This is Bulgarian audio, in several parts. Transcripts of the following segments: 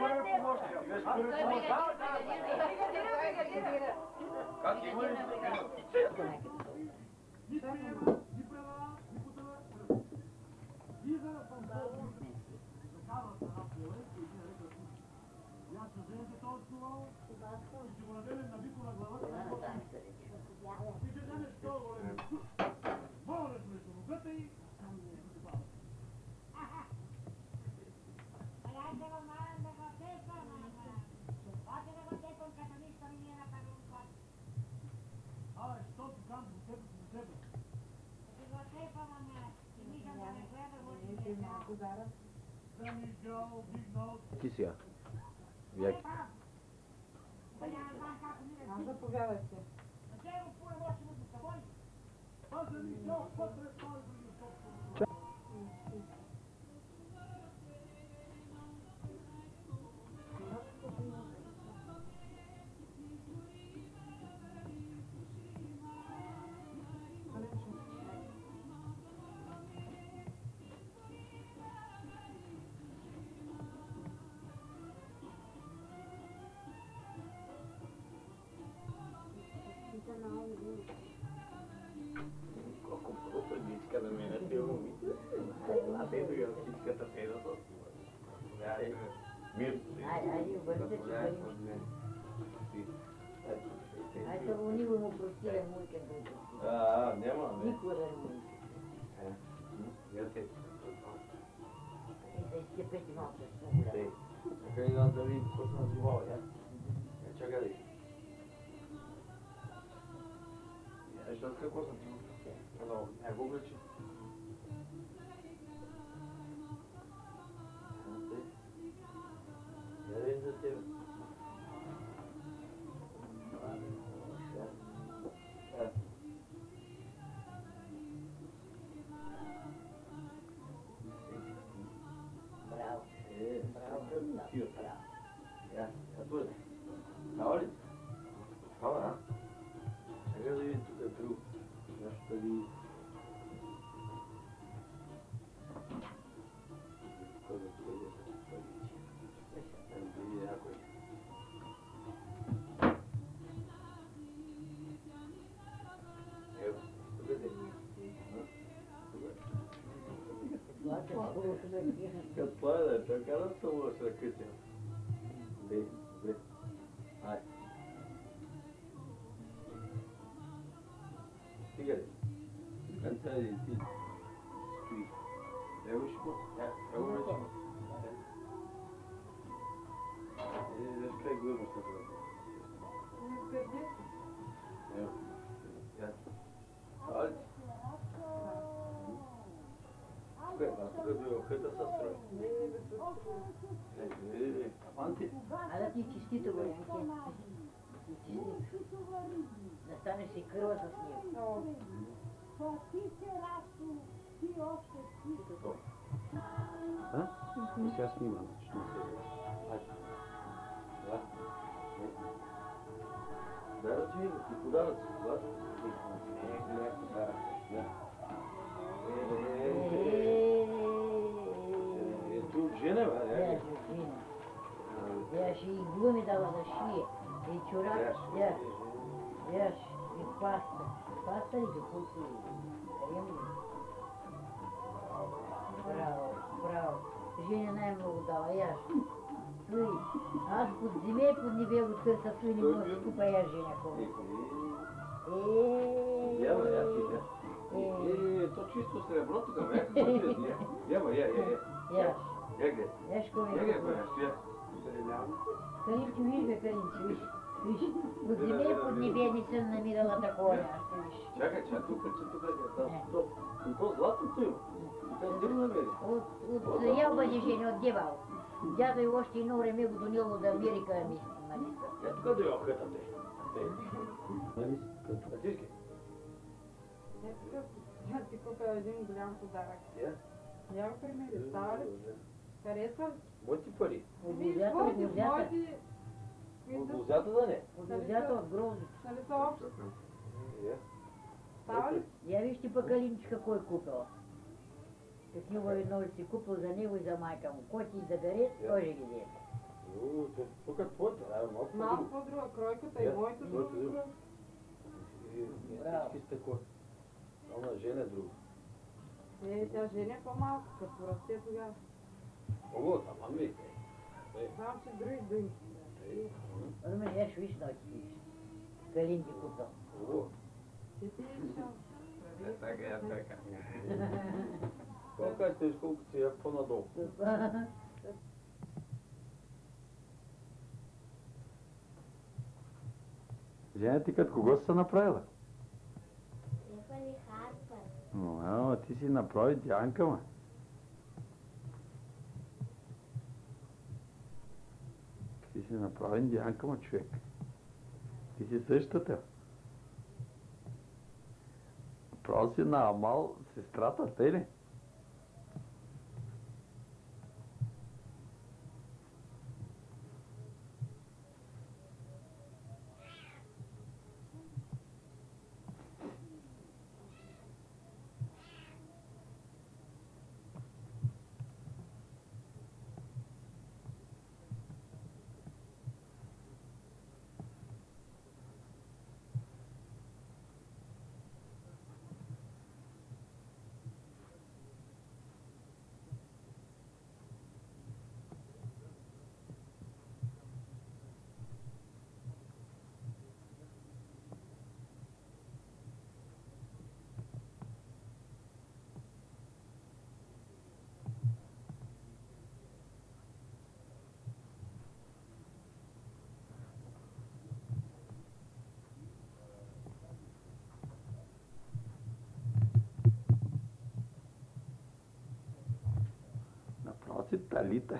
Как има ли? Ти сега. Вяки. Заповядайте. Колко просто не иска да ме на тия момите. А те да всичката педа с мир. Айде, обърнете се айде, да никой му прости да му иска да прости. Няма. Никой да не му иска. И да изтепете малко с много. Чакай да видим какво се називава, я? Чакай да видим. Защото какво съм ти казал? Не го облечи. Я да видим за тебе. Браво. Браво. Я, отвори. Става ли? Става, а? Чакай да видим тук е бил. Нещо да ви... Какво е да е? Така да се лъж ръките. Добре. Ай. Стига ли? Канца ли ти? Стои. Ево ще го? Ево вече го. Защо е глъбно ще бъде? Ево. Али? Тук е било хъта със строй. Аманти? А да ти чистито, Горянке. Да станеш и кръва с него. А? Сега снимам. Да, ти подаръци. Не, подаръци. Ето от Женева, не? Яш и глуми дала да шие. И чорап, яш, и паста. Паста ли какой-то крем ли? Браво. Женя най-много дала, яш. Той, аз под земя и под небе го търся, той не мога да купа, яш, Женя, колко. Ява, я ти, я. То чисто сребро тук, бе. Ява, я. Яш. Яге. Яш, кой Яге, бе, я. Каринчо, виж бе, Каринчо, виж. Под земя и под небе не съм намирала такова място, виж. Чакай, тук е. То златото има. То дивно намери. От Ялбади, Женя, от Девал. Дядо и още едно време го донело до Америка, нали? Я тук дойо хътата. Нали? Атишки? Я ти купя един голям подарък. Я го примери, става ли? Харесва? Моите пари. От гозята. От гозята да не? От гозята, от гроздото. Нали са общо? Става ли? Я вижте пък Алинчика кой купила. Такива едно си купил за него и за майка му. Кой ти забере, той ще ги вземе. Тук е твоята, малко Малко по-друга кройката и моята друга кройка. Всички сте кой? Она Женя е друга. Тя Женя е по-малка, като расте тогава. Ого, тамам ми. Знам, че други думи. Румен, еш виж да ти Калинки купил. Ого. Ти си решал. Така. Колко сте, колко си е по-надолу? Женя, ти като кого си се направила? Стефани Харпър. Но, ти си направи Дянка, ма. Ти си направи Дянка, ма, човек. Ти си същата. Право си на Амал сестрата, тъй ли? Направо си Талита.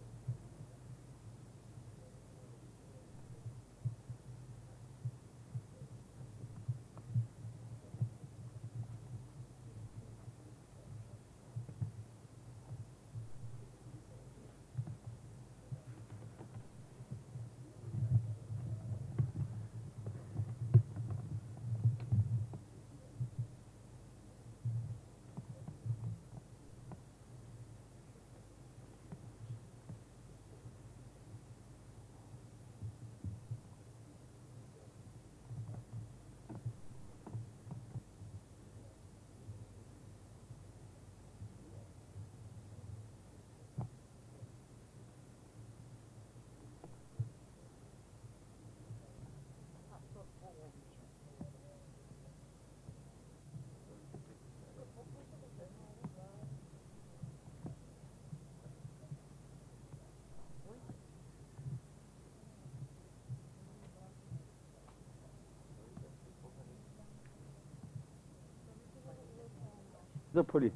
Запали.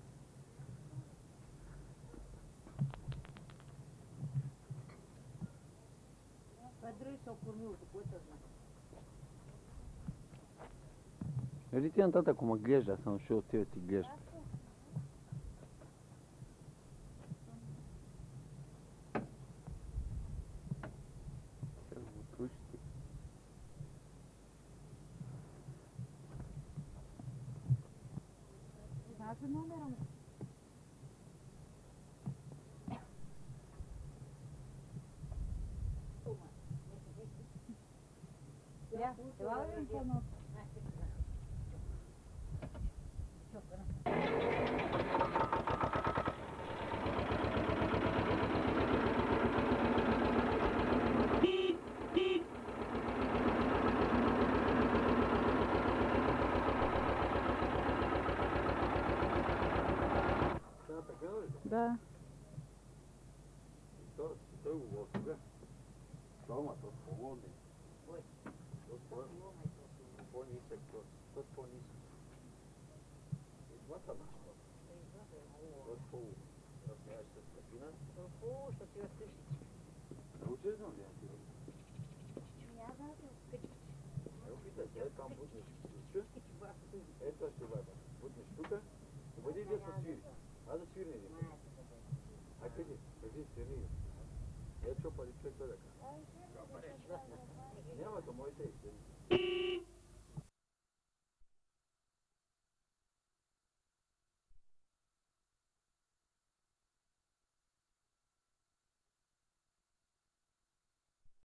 Това други са окормил, какво е знак? Ели ти нататък, ако ме глежда, аз съм дошъл от тебе ти глежда. Знаеш ли номера му? Я, това да ви помогна. Да. Той го лосога. Дома, то по-лоне. По-нисък, то по-нисък. И двата неща. То е по-размяш с капина. Що ти разкажеш? Научиш ли? Няма да се откачиш. Опитай, тя е там будничка.